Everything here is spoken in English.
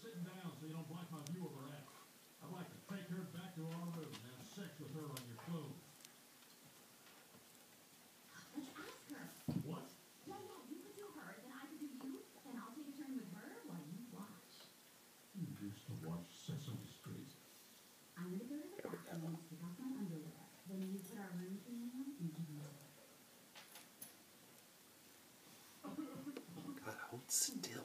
sitting down so you don't block my view of her ass. I'd like to take her back to our room and have sex with her on your clothes. Let's ask her. What? Yeah, you could do her, then I could do you, then I'll take a turn with her while you watch. You used to watch Sesame Street. I'm gonna go to the bathroom and take off my underwear. Then you put our room theme on and do it. God, hold still.